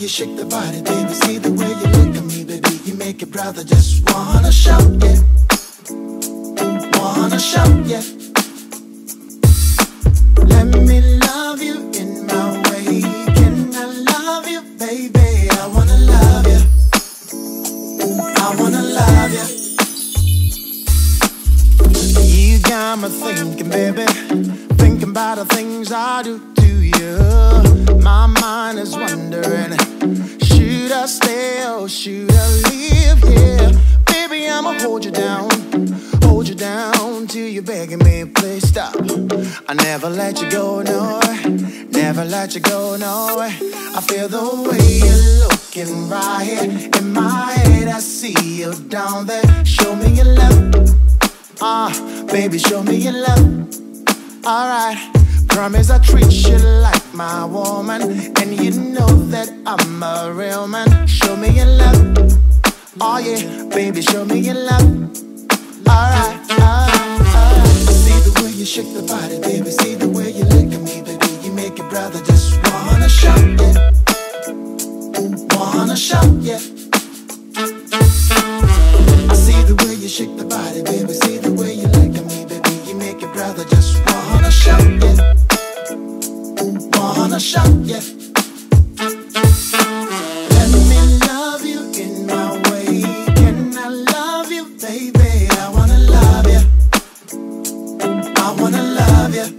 you shake the body, baby. See the way you look at me, baby. You make it, brother, just wanna shout, yeah. Wanna shout, yeah. Let me love you in my way. Can I love you, baby? I wanna love you. I wanna love you. You got me thinking, baby. Thinking about the things I do to you. My mind is wondering, should I stay or should I leave here? Baby, I'ma hold you down till you're begging me, please stop. I never let you go, no, never let you go, no. I feel the way you're looking right here in my head. I see you down there. Show me your love, baby, show me your love. Alright, promise I'll treat you like my woman, and you know that I'm a real man. Show me your love, oh yeah, baby, show me your love. Alright, see the way you shake the body, baby. See the way you look at me, baby. You make it, brother, just wanna shout, yeah. Wanna shout, yeah. I see the way you shake the body, baby. See the way you look at me, baby. You make it, brother, just wanna shout, yeah. Wanna shout, yeah. Let me love you in my way. Can I love you, baby? I wanna love you. I wanna love you.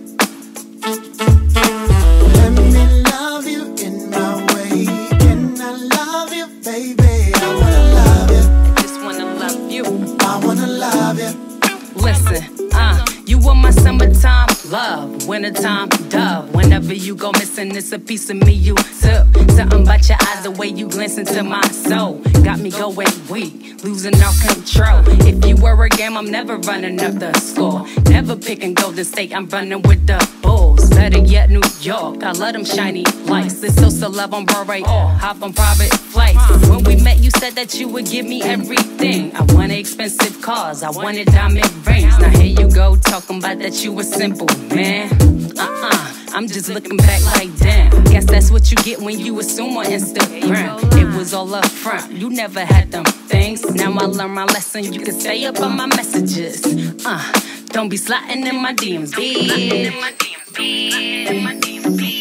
Let me love you in my way. Can I love you, baby? I wanna love you. I just wanna love you. I wanna love you. Listen, you were my summertime love, wintertime dove. Whenever you go missing, it's a piece of me you took. Something about your eyes, the way you glance into my soul, got me going weak, losing all control. If you were a game, I'm never running up the score. Never picking Golden State, I'm running with the Bulls. Better yet, New York, I love them shiny lights. It's so love on Broadway, hop on private flights. When we met, you said that you would give me everything. I wanted expensive cars, I wanted diamond rings. Now here you go, talking about that you were simple, man. I'm just looking back like damn. Guess that's what you get when you assume on Instagram. It was all up front, you never had them things. Now I learned my lesson, you can stay up on my messages. Don't be sliding in my DMs, bitch.